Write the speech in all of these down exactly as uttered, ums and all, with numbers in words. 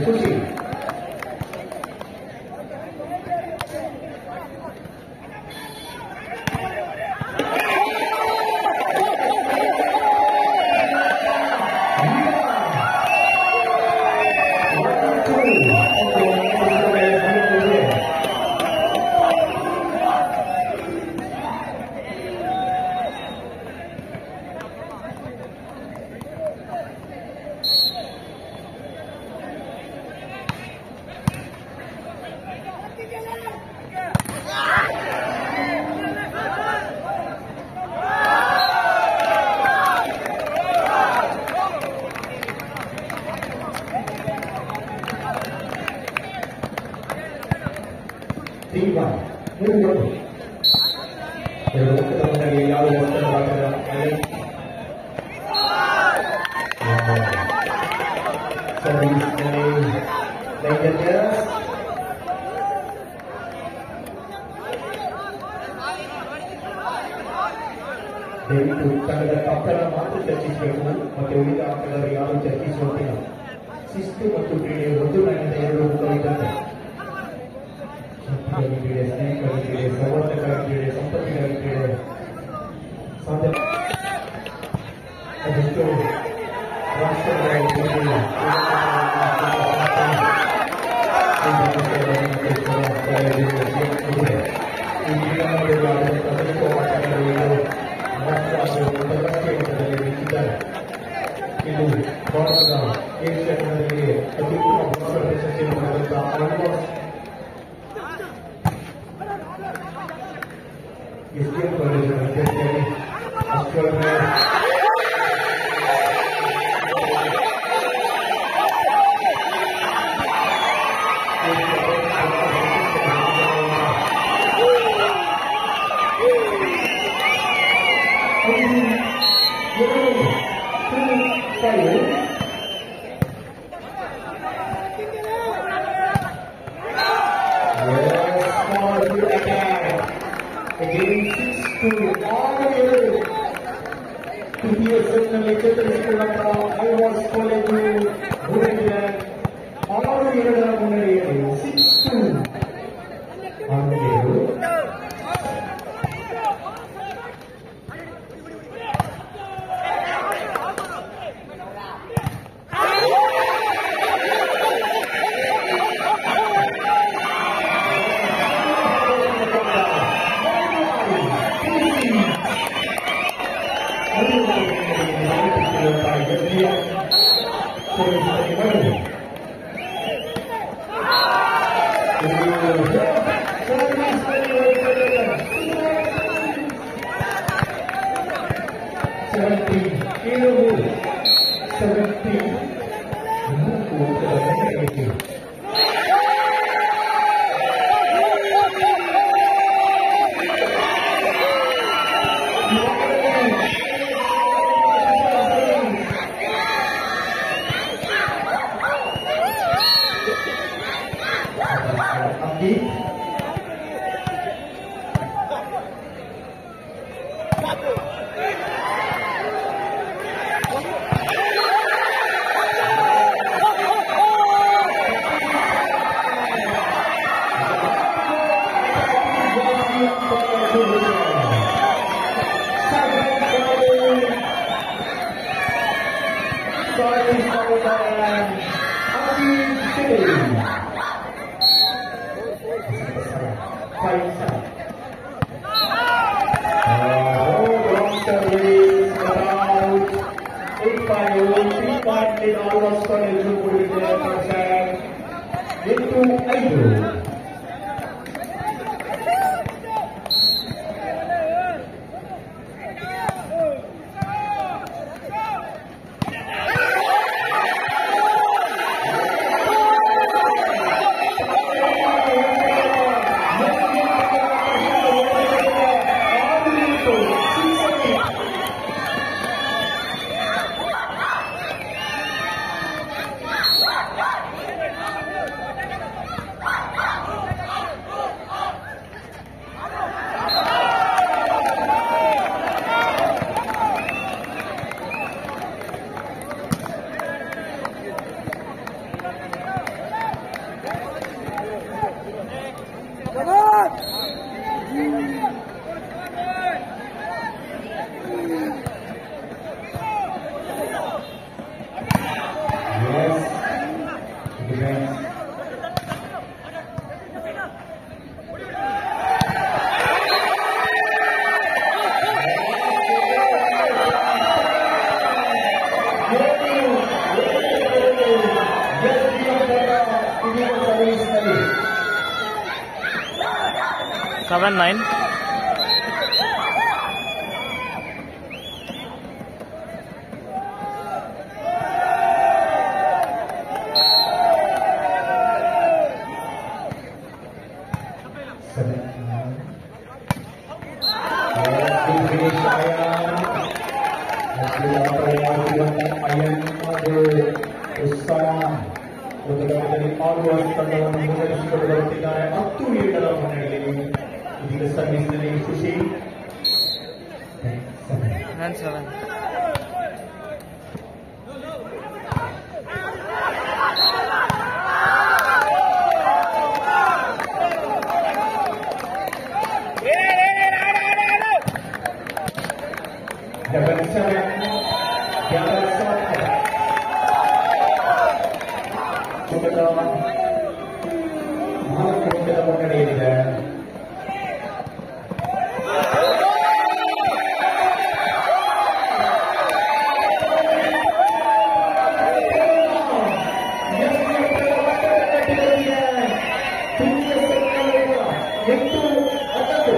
ಖುಷಿ. Tiga, mundur. Berlaku ketemu lagi lalu waktu pada kali. Servis dari legendnya. Dan itu tanda kapal mata tercis berku, mata kita akan dari lalu tercis waktu. Sistem waktu ini waktu lain saya belum tahu itu. Bagi diri sendiri, bagi diri sahabat, bagi diri seperti bagi diri sampai ada itu rasa dari diri इसके ऊपर seven nine. ಹತ್ತು ಏಳರ ಮುನ್ನಡೆಯಲ್ಲಿ ಇದೀಗ ಸರ್ವಿಸ್ನಲ್ಲಿ ಖುಷಿ nine seven. Double seven, double seven. Sukata, ನಾಲ್ಕು ಅಂಕದ ಮುನ್ನಡೆಯಲ್ಲಿದೆ. ಎಂಟು ಹತ್ತು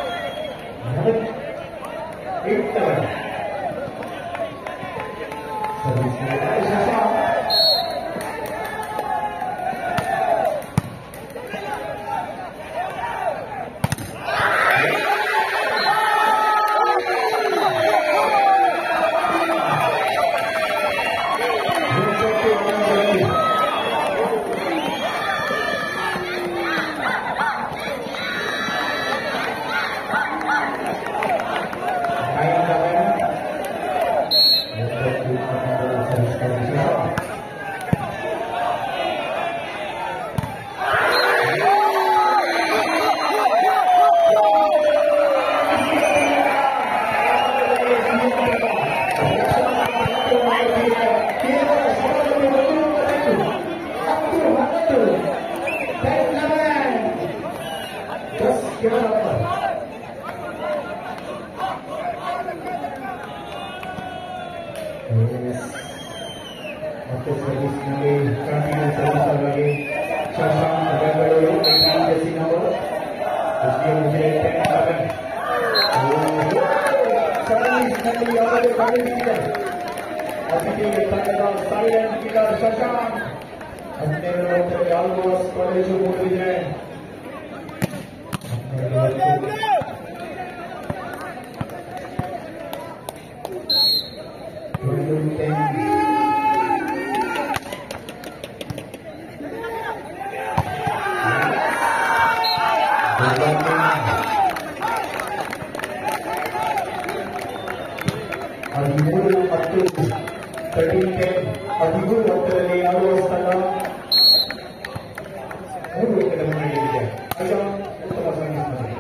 ಮತ್ತೆ ಸರ್ವಿಸ್ನಲ್ಲಿ ಕಂಟಿನ್ಯೂ ಸರ್ವಿಸ್ ಆಗಿ ಶಶಾಂಕ್ ಬೆಂಗಳೂರು ಜೆಸಿನವರು ಸರ್ವಿಸ್ನಲ್ಲಿ ಯಾವುದೇ ಕಾಣಿಸಿದೆ ಅತಿಥಿಗೆ ತಂಡದ ಸೈಲೆಂಟ್ ಕಿಲ್ಲರ್ ಶಶಾಂಕ್ ಹನ್ನೆರಡು ಆಲ್ಮೋಸ್ಟ್ ಕಾಲೇಜು ಮುಗಿದಿದೆ. ಹದಿಮೂರು ಹತ್ತು ತರ್ಟೀನ್ ಟೆನ್ ಹದಿಮೂರು ಹತ್ತರಲ್ಲಿ ಆಡುವ ಸ್ಥಳ ಮೂರು ವಿಕೆಟ್ ಮುನ್ನಡೆಯಲ್ಲಿದೆ. ಈಗ ಉತ್ತಮ ಸರ್ವಿಸ್ ಮಾಡಿ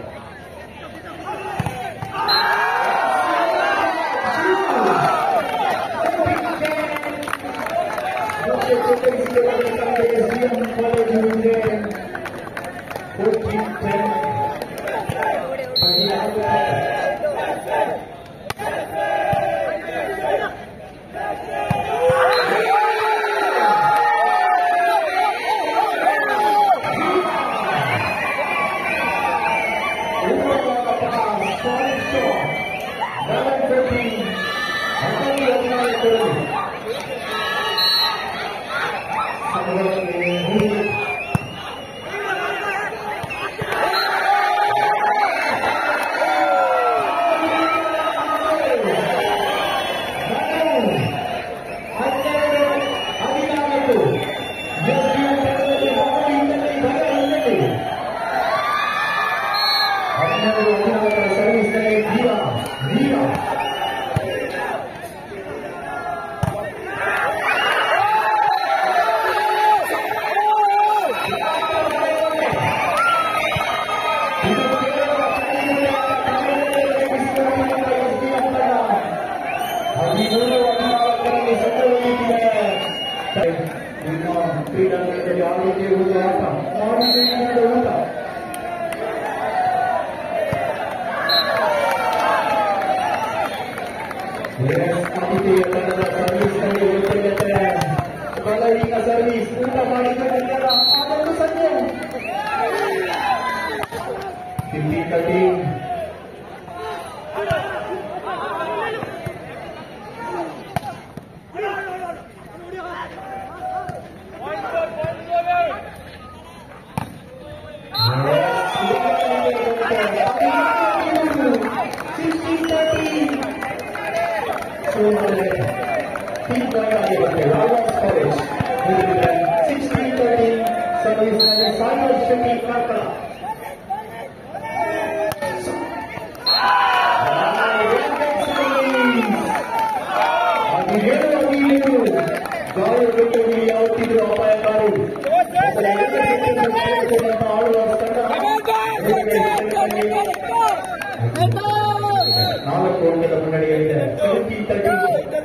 ಕ್ರೀಡಾಂಗಣದಲ್ಲಿ ಆರೋಗ್ಯ ಆಟ ಊಟ ಆತಿಥೇಯ ತಂಡದ ಸರ್ವಿಸ್ನಲ್ಲಿ ಉಳಿದಿದೆ. ಬಲವೀಗ ಸರ್ವಿಸ್ ಊಟ ಮಾಡಿದ ನಂತರ ಅದೊಂದು ಸಂಜೆ team point ಆಗಿರುತ್ತೆ Royals college sixteen thirteen service ನಲ್ಲಿ ಸಾಗರ್ ಶೆಟ್ಟಿ ಕಾರ್ಕಳ. ಅದು ಹೇಳುವ ಗಾಯಗೊಂಡು ಯಾವತ್ತಿದ್ರು ಅಪಾಯಕಾರಿ ಆಡುವ ನಾಲ್ಕು ಅಂಕದ ಮುನ್ನಡೆಯಲ್ಲಿದೆ. ಸೆವೆಂಟೀನ್ ತರ್ಟೀನ್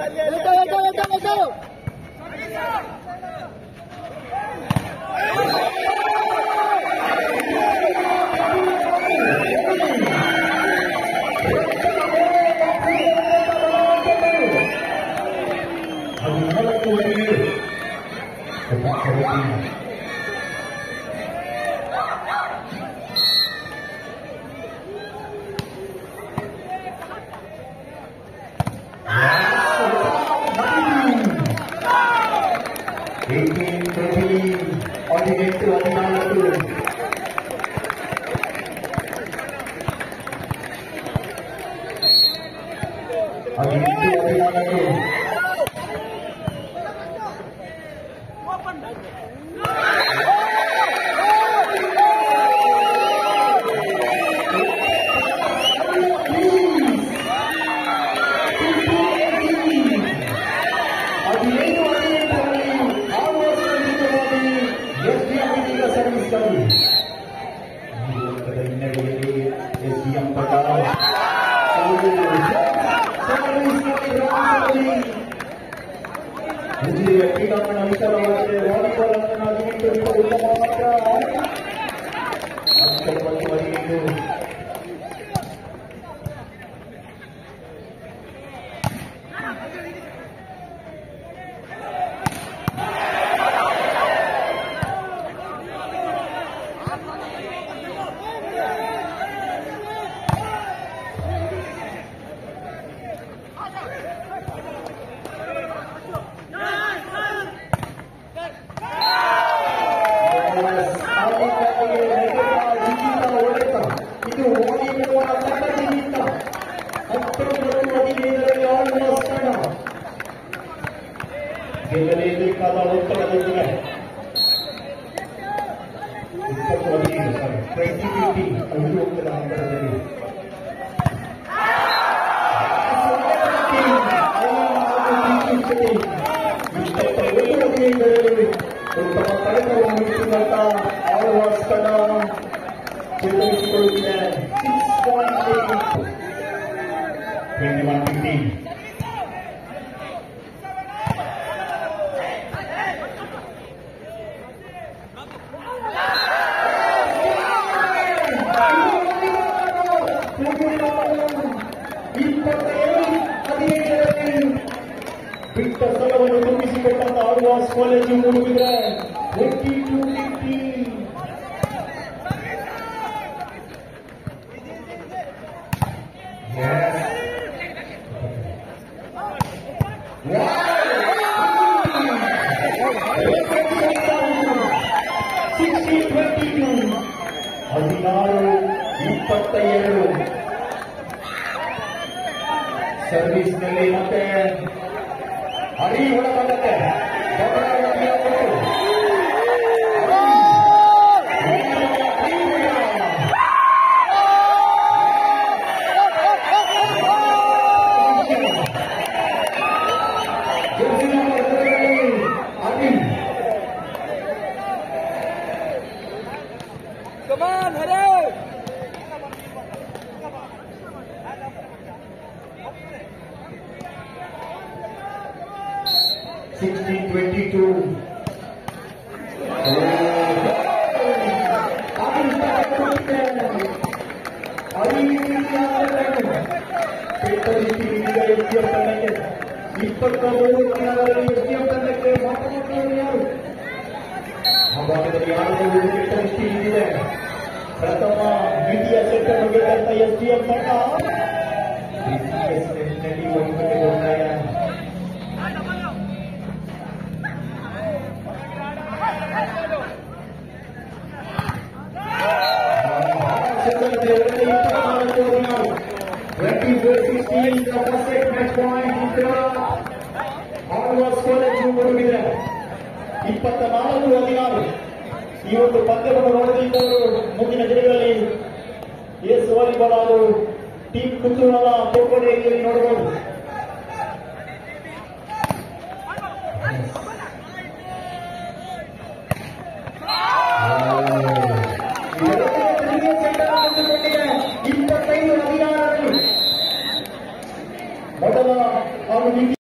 eighteen twenty ಹದಿನೆಂಟು ಹದಿನಾಲ್ಕು ಹದಿನೆಂಟು ಹದಿನಾಲ್ಕು ಕ್ರೀಡಾಂಗಣ ವಿಶಾಲವಾಗಿದೆ. ವಾಲಿಬಾಲ್ ಅನ್ನು ಹದಿನೆಂಟು ಮಾತ್ರ ಹತ್ತೊಂಬತ್ತು ಹದಿನೈದು ಗೆಲ್ಲಲೇಬೇಕಾದ ಒತ್ತಡದೊಂದಿಗೆ ಇಪ್ಪತ್ತು ಹದಿನೈದು ಸಾರಿ ಟ್ವೆಂಟಿ ಫಿಫ್ಟಿ ಐದು ಅಂಕದ ಅಂತರದಲ್ಲಿ ಇಪ್ಪತ್ತೈದು ಹದಿನೈದರಲ್ಲಿ ಉತ್ತಮ ಕಳೆತವನ್ನು ನೀಡುತ್ತಿದ್ದಂತ ಆಳ್ವಾಸ್ ತಂಡ ಚೇತರಿಸಿಕೊಳ್ಳುತ್ತಿದೆ. Six point twenty one fifteen ಬಿಟ್ಟ ಸ್ಥಳವನ್ನು ತುಂಬಿಸಿಕೊಟ್ಟಂತ Alvas college Moodbidri twenty two fifteen sixteen twenty two ಹದಿನಾರು ಇಪ್ಪತ್ತ ಎರಡು ಸರ್ವಿಸ್ನಲ್ಲಿ ಮತ್ತೆ ಹರಿ ಒಳಗೊಂಡಂತೆ sixteen twenty-two. ಇಪ್ಪತ್ತ ಮೂರು ದಿನಗಳಲ್ಲಿ ಎಸ್ಡಿಎಂ ತಂಡಕ್ಕೆ ಮಾತನಾಡುವುದು ಯಾರು? ಆ ಭಾಗದಲ್ಲಿ ಯಾರು ಕೆಟ್ಟ ದೃಷ್ಟಿ ನಿಂತಿದೆ. ಪ್ರಥಮ ದ್ವಿತೀಯ ಸೆಟ್ ಅನ್ನು ಗೆದ್ದಂತ ಎಸ್ಡಿಎಂ ತಂಡ ದ್ವಿತೀಯ ಸೆಟ್ನಲ್ಲಿ ಒಂಬತ್ತು ನಿರ್ಣಯ. twenty-four sixteen, the first set match point. ಆಗುವ ಸ್ಕೋರೇಜ್ ಮುಳುಗಿದೆ. ಇಪ್ಪತ್ತ ನಾಲ್ಕು ಹದಿನಾರು. ಈ ಒಂದು ಪಂದ್ಯವನ್ನು ನೋಡದಿದ್ದವರು ಮುಂದಿನ ದಿನಗಳಲ್ಲಿ ಎಸ್ ವಾಲಿಬಾಲ್ ಹಾಗೂ ಟೀಮ್ ಕುತೂಹಲ ಕೋಕೋಡಿಯಲ್ಲಿ ನೋಡಬಹುದು.